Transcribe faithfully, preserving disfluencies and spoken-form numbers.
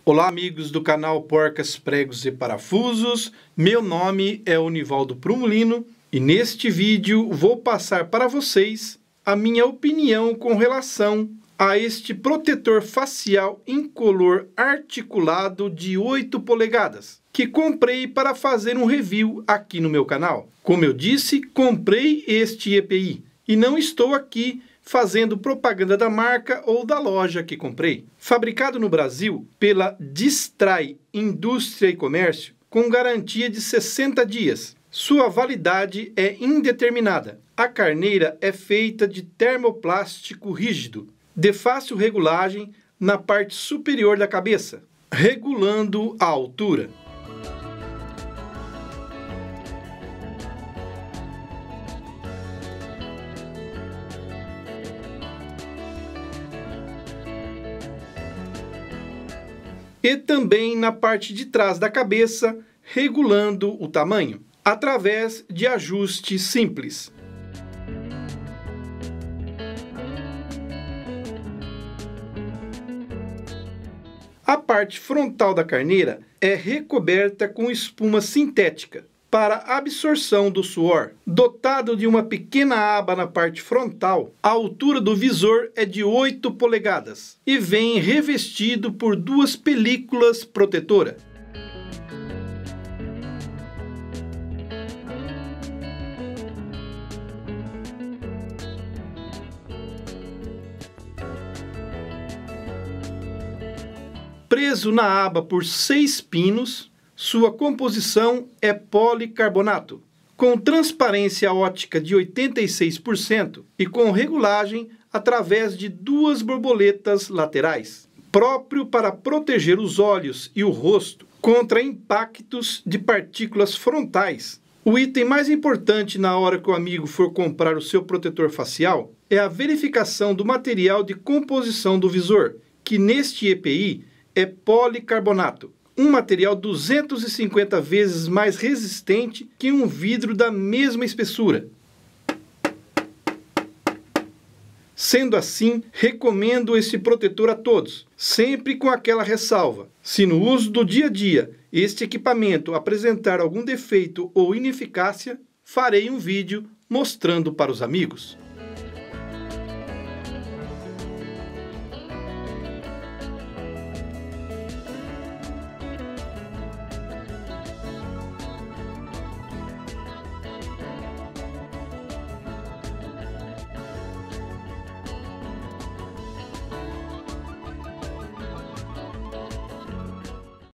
Olá, amigos do canal Porcas, Pregos e Parafusos. Meu nome é Onivaldo Prumulino e neste vídeo vou passar para vocês a minha opinião com relação a este protetor facial incolor articulado de oito polegadas, que comprei para fazer um review aqui no meu canal. Como eu disse, comprei este E P I e não estou aqui fazendo propaganda da marca ou da loja que comprei. Fabricado no Brasil pela Distrai Indústria e Comércio, com garantia de sessenta dias. Sua validade é indeterminada. A carneira é feita de termoplástico rígido, de fácil regulagem na parte superior da cabeça, regulando a altura. E também na parte de trás da cabeça, regulando o tamanho, através de ajuste simples. A parte frontal da carneira é recoberta com espuma sintética para absorção do suor. Dotado de uma pequena aba na parte frontal, a altura do visor é de oito polegadas e vem revestido por duas películas protetoras. Preso na aba por seis pinos, sua composição é policarbonato, com transparência ótica de oitenta e seis por cento e com regulagem através de duas borboletas laterais, próprio para proteger os olhos e o rosto contra impactos de partículas frontais. O item mais importante na hora que o amigo for comprar o seu protetor facial é a verificação do material de composição do visor, que neste E P I é policarbonato, um material duzentas e cinquenta vezes mais resistente que um vidro da mesma espessura. Sendo assim, recomendo esse protetor a todos, sempre com aquela ressalva: se no uso do dia a dia este equipamento apresentar algum defeito ou ineficácia, farei um vídeo mostrando para os amigos.